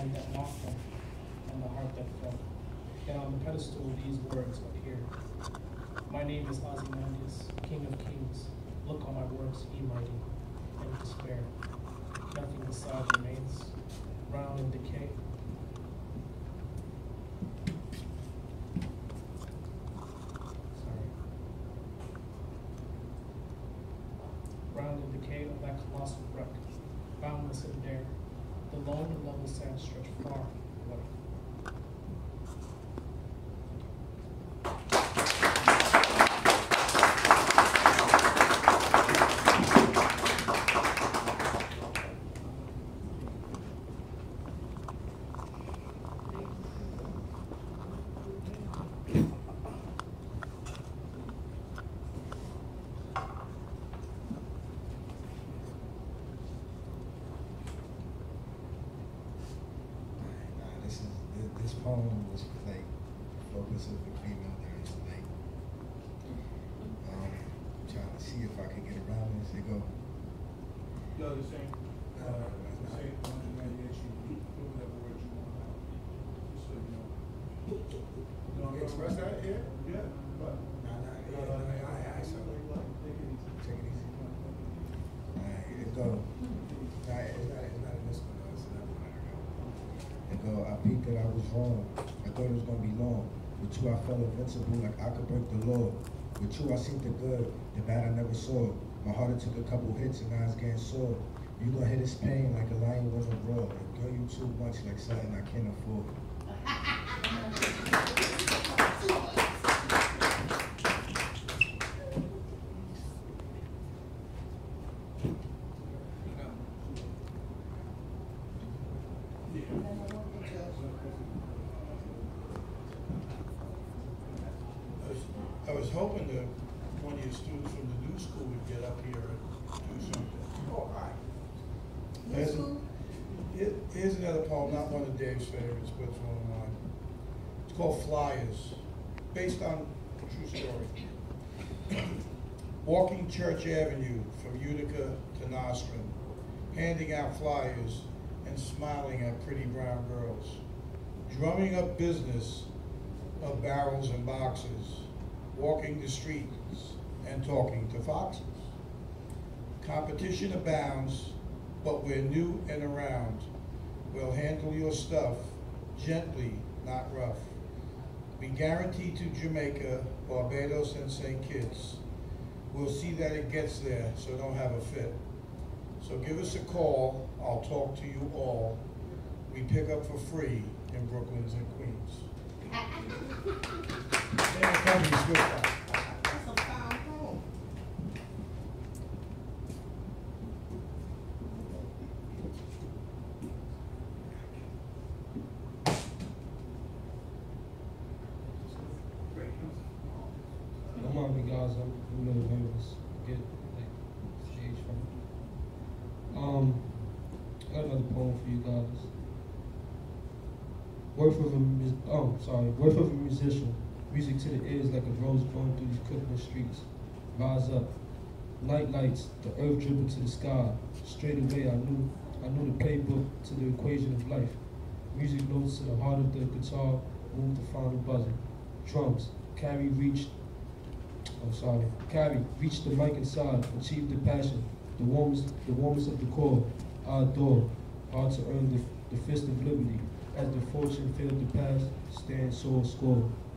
hand that knocked them, and the heart that fell. And on the pedestal these words appeared. My name is Ozymandias, King of Kings. Look on my works, ye mighty, and despair. Nothing beside remains, round in decay. Sorry. Round in decay of that colossal wreck, boundless and bare, the lone and level sand stretched far away. This poem was like focus of the female during the night. Trying to see if I could get around this. It go. No, the same. The same one that you put whatever words you want out. Just so you know. You want to express that here? Yeah, but. I saw it. Take it easy. Take it easy. Alright, here it go. It's not in this one, though. It's another one. And go, I peeped that I was wrong. I thought it was gonna be long. With you I felt invincible, like I could break the law. With you I seen the good, the bad I never saw. My heart it took a couple hits and now it's getting sore. You gonna hit this pain like a lion with a roar. And girl, you too much like something I can't afford. I was hoping that one of your students from the new school would get up here and do something. Oh, hi. Here's another poem, not one of Dave's favorites, but it's one of mine. It's called Flyers, based on a true story. Walking Church Avenue from Utica to Nostrum, handing out flyers and smiling at pretty brown girls, drumming up business of barrels and boxes, walking the streets and talking to foxes. Competition abounds, but we're new and around. We'll handle your stuff gently, not rough. We guarantee to Jamaica, Barbados, and St. Kitts. We'll see that it gets there, so don't have a fit. So give us a call, I'll talk to you all. We pick up for free in Brooklyns and Queens. That's a fine poem. Don't mind me, guys. I'm a little nervous. Get like stage from it. I got another poem for you guys. Worth of a musician. Music to the ears like a rose blowing through these Crooklyn streets. Rise up. Night lights, the earth dripping to the sky. Straight away I knew the playbook to the equation of life. Music notes to the heart of the guitar, move the final buzzer. Drums, carry, reach the mic inside, achieve the passion, the warmest of the core. I adore, hard to earn the fist of liberty. As the fortune failed to pass, stand, soar, score.